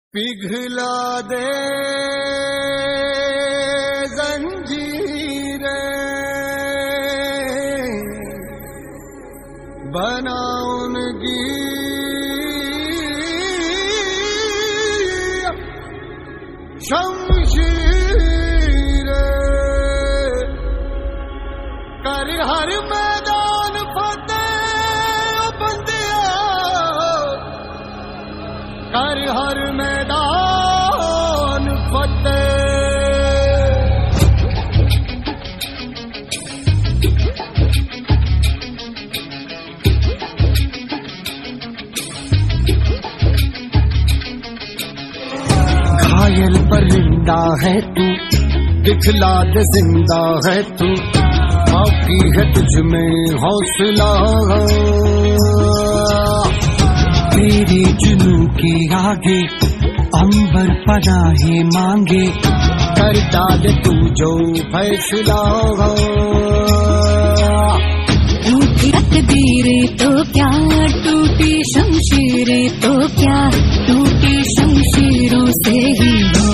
पिघला दे जंजीरें, बना उनकी शमशीरें, कर हर मैदान फतेह बंदिया, कर हर मैदान फतेह। घायल परिंदा है तू, दिखला दे जिंदा है तू, बाकी है तुझ में हौसला। तेरी जुनू के आगे अंबर पनाहे मांगे, कर डाल तू जो फैसला। टूटी तकदीरें तो क्या, टूटी शमशीरें तो क्या, टूटी शमशीरों से ही हो।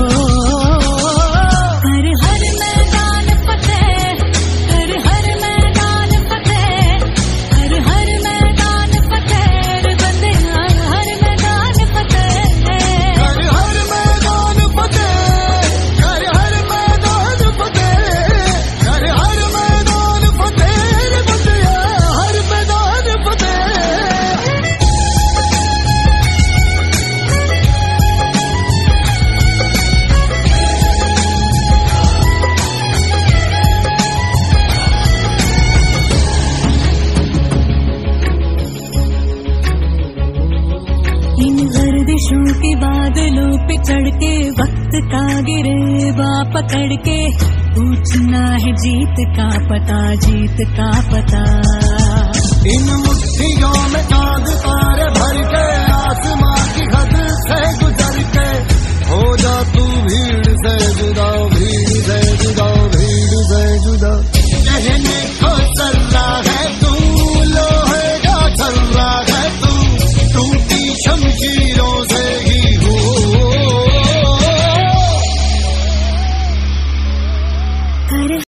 कर हर मैदान फतेह, कर हर मैदान फतेह, कर हर मैदान फतेह बंदे, हर मैदान फतेह, कर हर मैदान फतेह, कर हर मैदान फतेह, कर हर मैदान फतेह बंदे, हर मैदान फतेह। इन गर्दिशों के बादलों पे चढ़ के वक्त का गिरे बा पकड़ के, पूछना है जीत का पता, जीत का पता। इन मुट्ठियों में चांद तारे भर के, आसमां की हद से गुजर के, हो जा तू